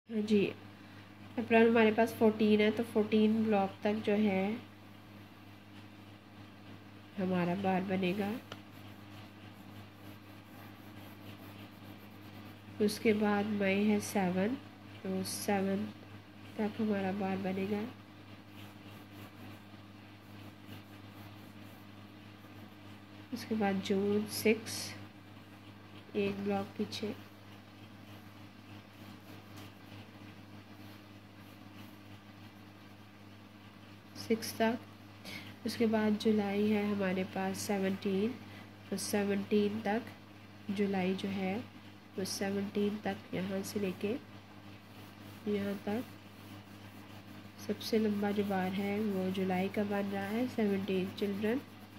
हाँ जी, अप्रैल हमारे पास 14 है, तो 14 ब्लॉक तक जो है हमारा बार बनेगा। उसके बाद मई है 7, तो 7 तक हमारा बार बनेगा। उसके बाद जून 6, एक ब्लॉक पीछे। सिक्स तक। उसके बाद जुलाई है हमारे पास 17, तो 17 तक जुलाई जो है वो 17 तक यहाँ से लेके यहाँ तक सबसे लंबा जो बार है वो जुलाई का बन रहा है, 17 चिल्ड्रन।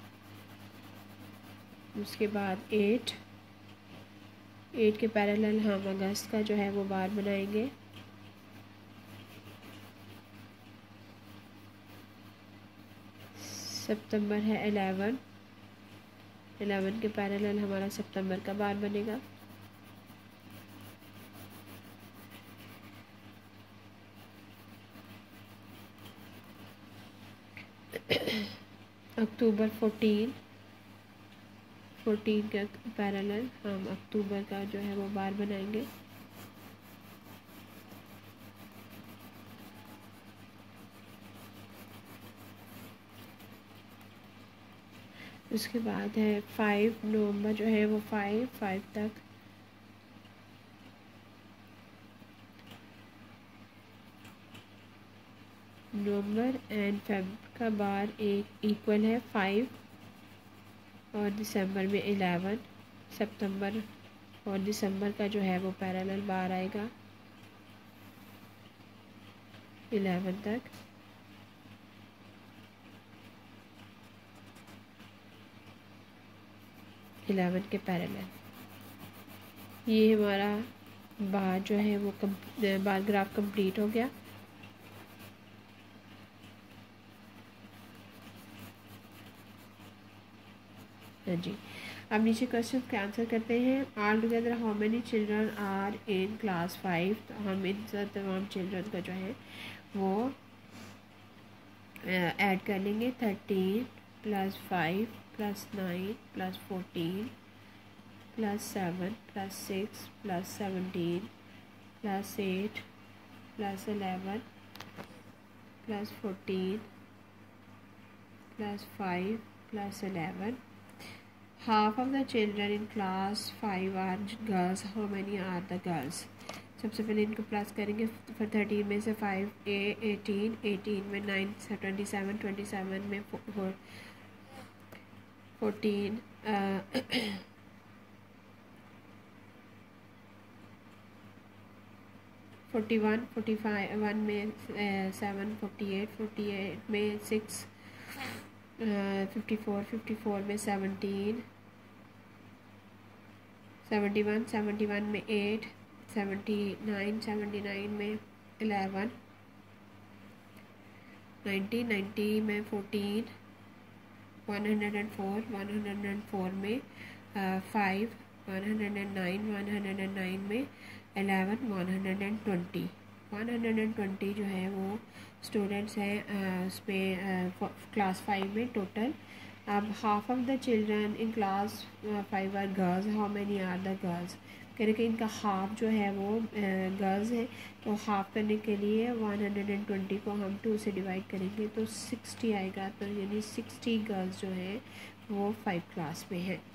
उसके बाद 8 के पैरेलल हम अगस्त का जो है वो बार बनाएंगे। सितंबर है 11 के पैरेलल हमारा सितंबर का बार बनेगा। अक्टूबर 14 के पैरेलल हम अक्टूबर का जो है वो बार बनाएंगे। उसके बाद है 5 नवंबर जो है वो 5 तक। नवंबर एंड फेब का बार एक इक्वल है 5, और दिसंबर में 11। सितंबर और दिसंबर का जो है वो पैरेलल बार आएगा 11 तक। के पैरेलल ये हमारा बार जो है वो बार ग्राफ कंप्लीट हो गया। हाँ जी, अब नीचे क्वेश्चन के आंसर करते हैं। All together how many children are in class 5। तो हम इन तमाम चिल्ड्रन का जो है वो ऐड कर लेंगे। 13 + 5 + 9 + 14 + 7 + 6 + 17 + 8 + 11 + 14 + 5 + 11। Half of the children in class 5 are girls. How many are the girls? सबसे पहले इनको प्लस करेंगे। फिर 13 में से 5 18 में 9 27 27 में 14 41 45 1 में 7 48 में 6 54 में 17 71 में 8 79 में 11 90 में 14 104 में 5 109 में 11 120 जो है वो स्टूडेंट्स हैं उसमें क्लास 5 में टोटल। अब half of the children in class 5 are girls. How many are the girls? कह रहे कि इनका हाफ जो है वो गर्ल्स है, तो हाफ करने के लिए 120 को हम 2 से डिवाइड करेंगे तो 60 आएगा। तो यानी 60 गर्ल्स जो हैं वो 5 क्लास में हैं।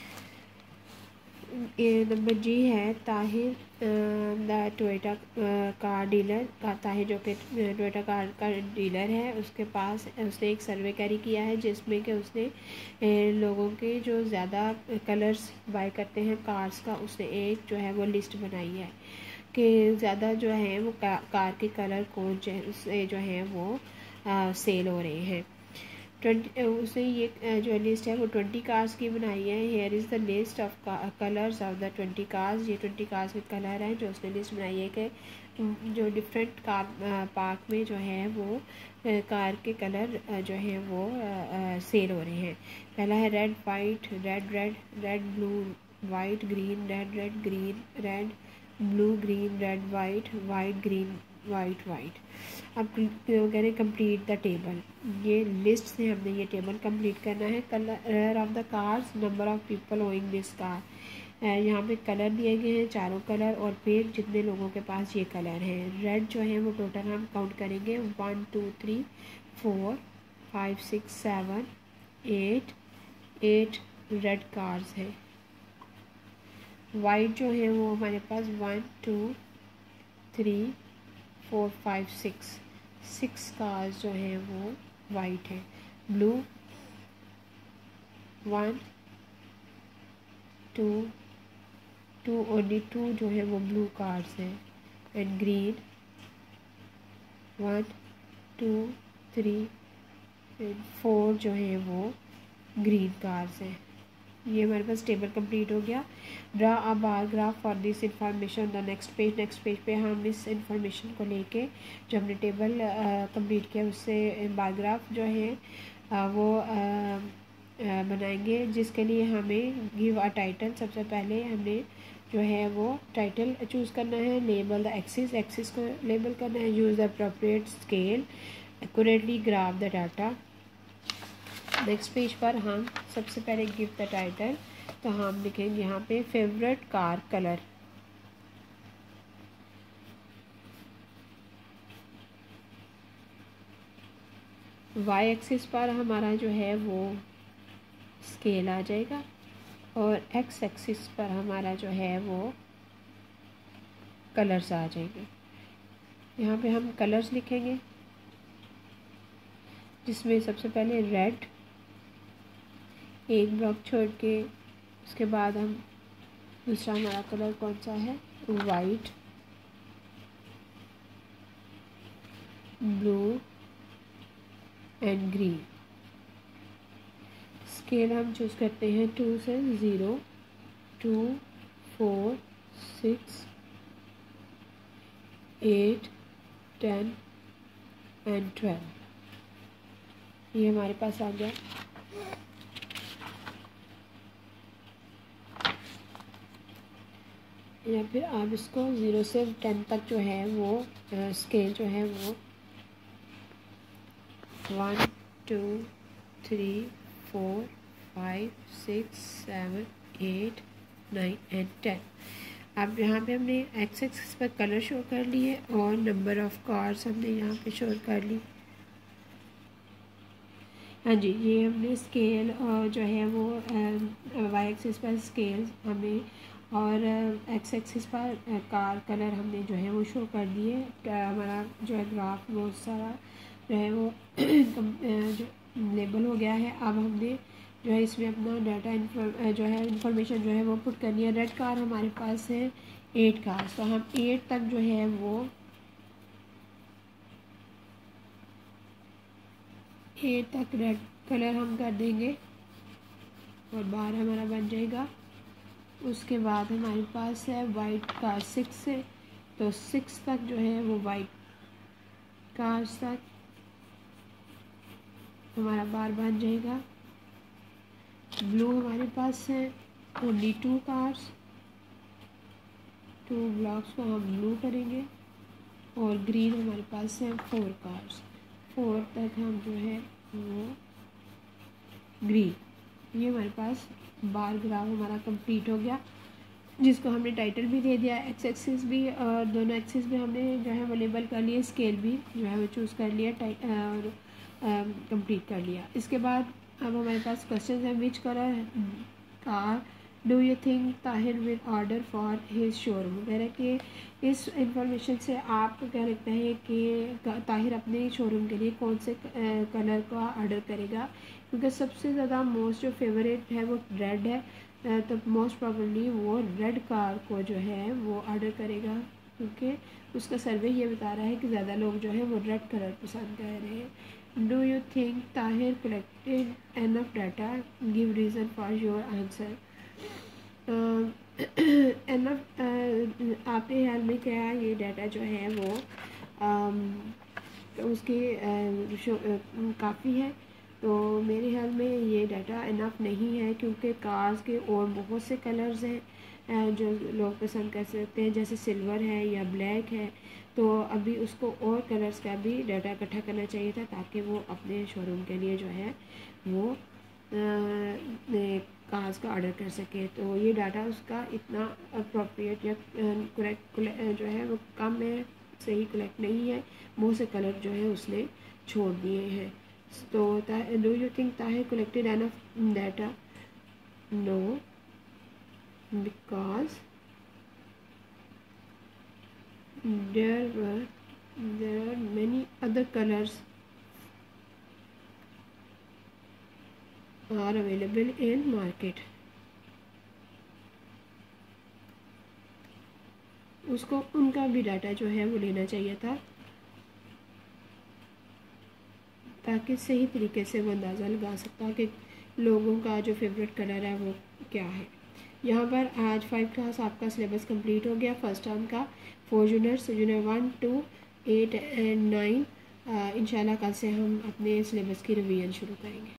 नंबर जी है Tahir the Toyota car dealer का। ताहिर जो कि टोयोटा कार का डीलर है, उसके पास उसने एक सर्वे कैरी किया है जिसमें कि उसने लोगों के जो ज़्यादा कलर्स बाय करते हैं कार्स का, उसने एक जो है वो लिस्ट बनाई है कि ज़्यादा जो है वो कार के कलर को जो है वो सेल हो रहे हैं। 20 उसने ये जो लिस्ट है वो 20 कार्स की बनाई है। Here is the list of colours of the 20 cars. ये 20 कार्स के कलर हैं जो उसने लिस्ट बनाई है कि जो डिफरेंट कार पार्क में जो है वो कार के कलर जो हैं वो सेल हो रहे हैं। पहला है red white red blue white green red green red blue green red white, white green white white. अब कह रहे हैं कंप्लीट द टेबल, ये लिस्ट से हमने ये टेबल कंप्लीट करना है। Colour of the cars, number of people owing this car, यहाँ पे कलर दिए गए हैं, चारों कलर, और फिर जितने लोगों के पास ये कलर हैं। रेड जो है वो टोटल हम काउंट करेंगे 1 2 3 4 5 6 7 8 रेड कार्स हैं। वाइट जो है वो हमारे पास 1 2 3 4 5 6 कार्स जो हैं वो वाइट हैं। ब्लू 1 2 ओनली 2 जो है वो ब्लू कार्स हैं। एंड ग्रीन 1 2 3 एंड 4 जो है वो ग्रीन कार्स हैं। ये हमारे पास टेबल कंप्लीट हो गया। Draw a bar graph for this information the next page पे हम इस इंफॉर्मेशन को लेके जो हमने टेबल कंप्लीट किया उससे बार ग्राफ जो है वो बनाएंगे, जिसके लिए हमें गिव अ टाइटल। सबसे पहले हमने जो है वो टाइटल चूज़ करना है। लेबल द एक्सिस को लेबल करना है। Use the appropriate scale, accurately graph the data. Next page पर हम सबसे पहले गिव द टाइटल, तो हम लिखेंगे यहाँ पे favourite car colour. Y axis पर हमारा जो है वो स्केल आ जाएगा, और एक्स एक्सिस पर हमारा जो है वो कलर्स आ जाएंगे। यहाँ पे हम कलर्स लिखेंगे, जिसमें सबसे पहले रेड, एक ब्लॉक छोड़ के उसके बाद हम दूसरा हमारा कलर कौन सा है, white, blue and green. Scale हम चूज़ करते हैं 2 से 0 2 4 6 8 10 एंड 12। ये हमारे पास आ गया। या फिर आप इसको 0 से 10 तक जो है वो स्केल जो है वो 1 2 3 4 5 6 7 8 9 एंड 10। अब यहाँ पे हमने एक्स एक्सिस पर कलर शो कर लिए और नंबर ऑफ कार्स हमने यहाँ पे शो कर ली। हाँ जी, ये हमने स्केल जो है वो वाई एक्सिस पर स्केल हमें और एक्स एक्सिस पर कार कलर हमने जो है वो शो कर दिए। हमारा जो है ग्राफ बहुत सारा जो है वो जो लेबल हो गया है। अब हमने जो है इसमें अपना डाटा जो है इंफॉर्मेशन जो है वो पुट करनी है। रेड कार हमारे पास है 8 कार्स, तो हम 8 तक जो है वो 8 तक रेड कलर हम कर देंगे और 12 हमारा बन जाएगा। उसके बाद हमारे पास है वाइट कार 6 है, तो 6 तक जो है वो वाइट कार्स तक हमारा बार बन जाएगा। ब्लू हमारे पास है ओनली 2 कार्स, 2 ब्लॉक्स को हम ब्लू करेंगे। और ग्रीन हमारे पास है 4 कार्स, 4 तक हम जो है वो ग्रीन। ये हमारे पास बार ग्राफ हमारा कंप्लीट हो गया, जिसको हमने टाइटल भी दे दिया, एक्स एक्सिस भी और दोनों एक्सिस भी हमने जो है वो लेबल कर लिए, स्केल भी जो है वो चूज़ कर लिया और कंप्लीट कर लिया। इसके बाद अब हमारे पास क्वेश्चन है, which colour car do you think Tahir will order for his showroom. कह रहे कि इस इंफॉर्मेशन से आप क्या लगता है कि ताहिर अपने शोरूम के लिए कौन से कलर का ऑर्डर करेगा, क्योंकि सबसे ज़्यादा मोस्ट जो फेवरेट है वो रेड है, तो मोस्ट प्रॉबली वो रेड कार को जो है वो ऑर्डर करेगा, क्योंकि उसका सर्वे ये बता रहा है कि ज़्यादा लोग जो है वो रेड कलर पसंद कर रहे हैं। Do you think Tahir collected enough data, give reason for your answer. Enough आपके ख्याल में क्या ये डाटा जो है वो उसके काफ़ी है, तो मेरे ख्याल में ये डाटा इनफ नहीं है, क्योंकि कार्स के और बहुत से कलर्स हैं। जो लोग पसंद कर सकते हैं, जैसे सिल्वर है या ब्लैक है। तो अभी उसको और कलर्स का भी डाटा इकट्ठा करना चाहिए था, ताकि वो अपने शोरूम के लिए जो है वो कार्स का ऑर्डर कर सके। तो ये डाटा उसका इतना अप्रोप्रिएट या करेक्ट जो है वो कम है, सही कलेक्ट नहीं है। बहुत से कलर जो है उसने छोड़ दिए हैं। तो do you think Tahir collected enough data? No, because there are many other colors are available in market. उसको उनका भी डाटा जो है वो लेना चाहिए था, ताकि सही तरीके से वो अंदाज़ा लगा सकता कि लोगों का जो फेवरेट कलर है वो क्या है। यहाँ पर आज 5 क्लास आपका सिलेबस कंप्लीट हो गया, फर्स्ट टर्म का 4 यूनिट्स, यूनिट 1, 2, 8 एंड 9। इंशाल्लाह कल से हम अपने सिलेबस की रिवीजन शुरू करेंगे।